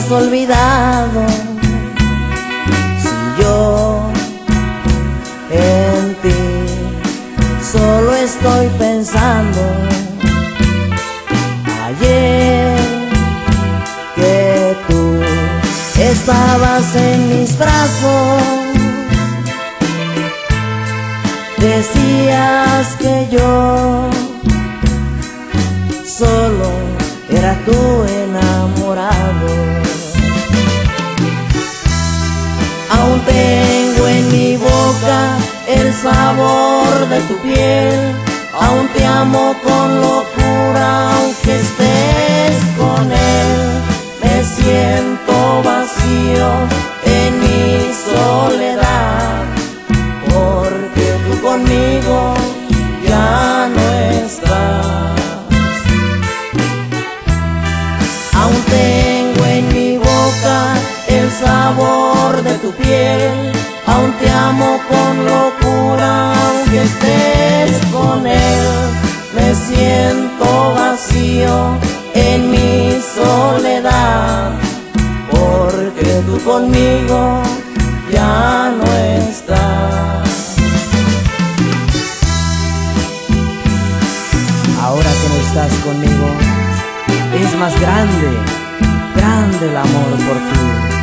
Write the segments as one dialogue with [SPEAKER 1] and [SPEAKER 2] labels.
[SPEAKER 1] has olvidado si yo en ti solo estoy pensando? Ayer que tú estabas en mis brazos, decías que yo solo era tu enamorado. Aún tengo en mi boca el sabor de tu piel, aún te amo con locura aunque estés con él. Me siento vacío en mi soledad, porque tú conmigo ya no estás. Aún tengo en mi boca el sabor de tu piel, aún te amo con locura aunque estés con él. Me siento vacío en mi soledad, porque tú conmigo ya no estás. Ahora que no estás conmigo, es más grande, grande el amor por ti.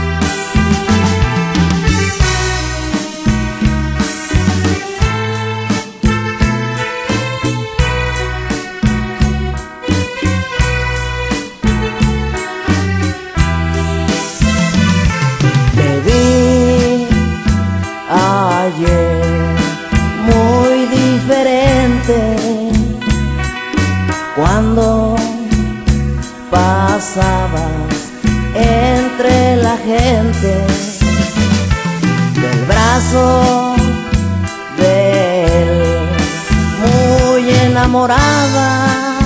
[SPEAKER 1] Te vi ayer muy diferente cuando pasabas entre la gente, del brazo de él, muy enamorada,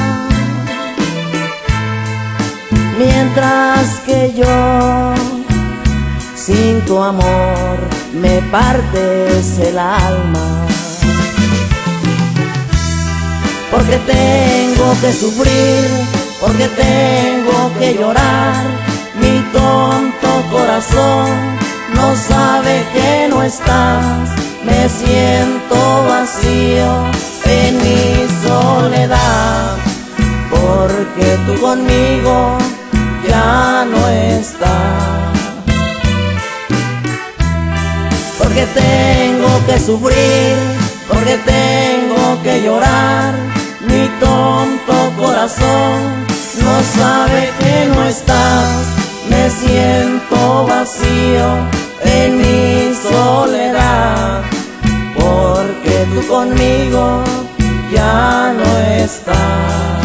[SPEAKER 1] mientras que yo sin tu amor me partes el alma. Porque tengo que sufrir, porque tengo que llorar, mi tonto corazón no sabe que no estás. Me siento vacío en mi soledad, porque tú conmigo ya no estás. Porque tengo que sufrir, porque tengo que llorar, mi tonto corazón no sabe que no estás. Me siento vacío en mi soledad, porque tú conmigo ya no estás.